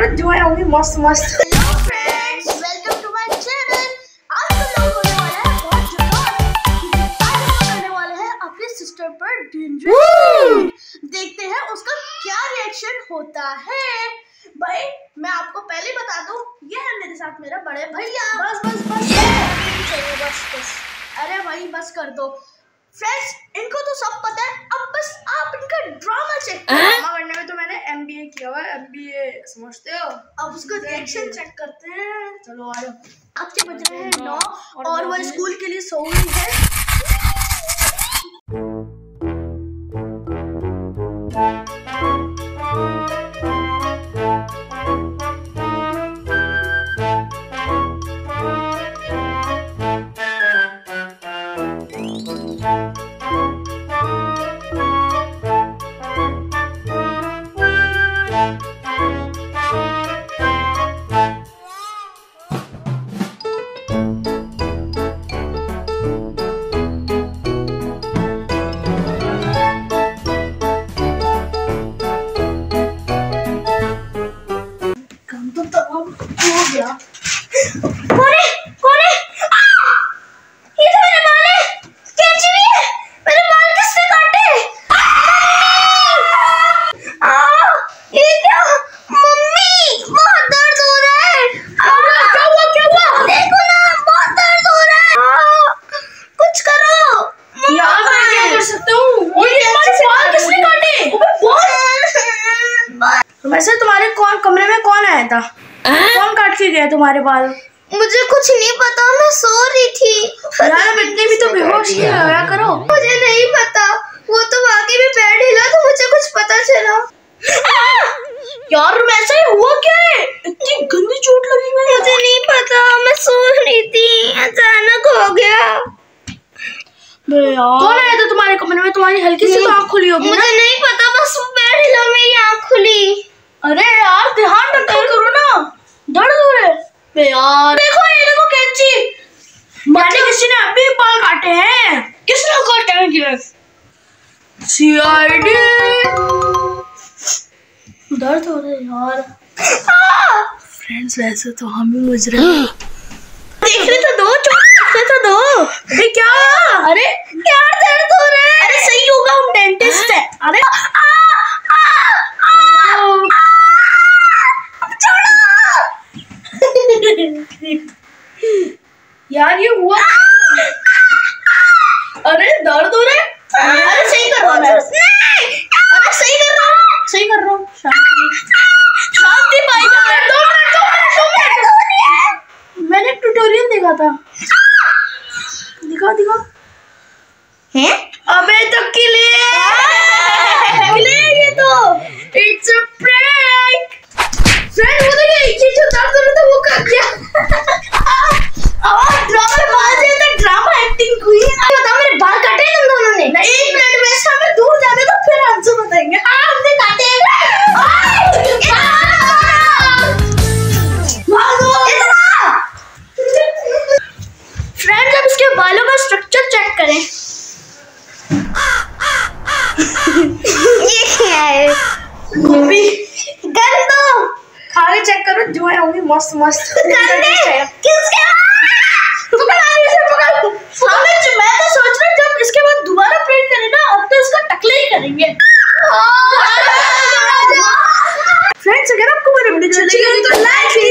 करो जो है होंगी मस्त मस्त। Hello friends, welcome to my channel. आज हम लोग होने वाला है बहुत जबरदस्त। आज हम करने वाले हैं अपनी सिस्टर पर डेंजरस। देखते हैं उसका क्या रिएक्शन होता है। भाई मैं आपको पहले ही बता दूं, ये है मेरे साथ मेरा बड़े भैया। बस बस बस चाहिए, बस बस। अरे भाई बस कर दो। फ्रेंड्स इनको तो सब पता है, अब बस आप इनका ड्रामा चेक करो। ड्रामा करने में तो मैंने MBA किया हुआ है, MBA समझते हो। अब उसका रिएक्शन चेक करते हैं। चलो आ जाओ। आपके बज रहे हैं 9 और वो स्कूल के लिए सो रही है। वैसे तुम्हारे कमरे में कौन आया था? कौन काट के गया तुम्हारे बाल? मुझे कुछ नहीं पता, मैं सो रही थी। यार इतने भी तो बेहोश नहीं होया करो। मुझे नहीं पता, वो तो वाकई में पैर हिला तो मुझे कुछ पता चला। यार वैसे ही हुआ क्या है? इतनी गंदी चोट लगी है। मुझे नहीं पता, मैं सो रही थी, अचानक हो गया। कौन आया था तुम्हारे कमरे में? तुम्हारी हल्की सी तो आँख खुली होगी। मुझे नहीं पता, बस वो पैर हिला, मेरी आँख खुली। अरे यार ध्यान रखा करो ना, दर्द हो रहा है यार। देखो ये देखो कैंची, माने किसी ने अभी बाल काटे हैं। किसने काटे हैं? CID। दर्द हो रहा है यार। फ्रेंड्स वैसे तो हम ही मुजरिम हैं। देखने तो दो, देखने तो दो। अरे क्या? अरे यार दर्द हो रहा है। अरे सही होगा, हम डेंटिस्ट है। अरे यार ये हुआ। अरे दर्द हो रहा है। अरे सही कर रहा हूँ मैं। अरे सही कर रहा हूँ, सही कर रहा हूँ। शांति भाई, 2 मिनट। मैंने ट्यूटोरियल देखा था। दिखा हैं? अबे तो किले ये तो इट्स अ प्रैंक। फ्रेंड वो देखिए, ये जो दर्द हो रहा था वो कर दिया। ड्रामा एक्टिंग हुई। बताओ मेरे बाल काटे तुम दोनों ने? 1 मिनट में हमें दूर जाने दो, फिर आंसर बताएंगे। हमने काटे। फ्रेंड्स अब इसके बालों का स्ट्रक्चर चेक करें। ये क्या है? गोभी गंदो खा के चेक करो जो है होंगी मस्त मस्त। गंदे किसके? मैं तो सोच रहा हूँ जब इसके बाद दोबारा प्रिंट करें ना, अब तो इसका टकले ही करेंगे। फ्रेंड्स अगर आपको मेरी वीडियो अच्छी लगी तो लाइक